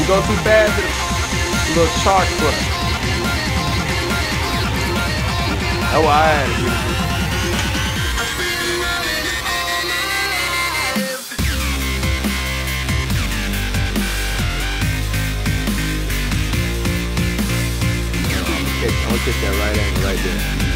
Go to bathroom. Little chocolate. É o ar. I'm gonna get that right angle right there.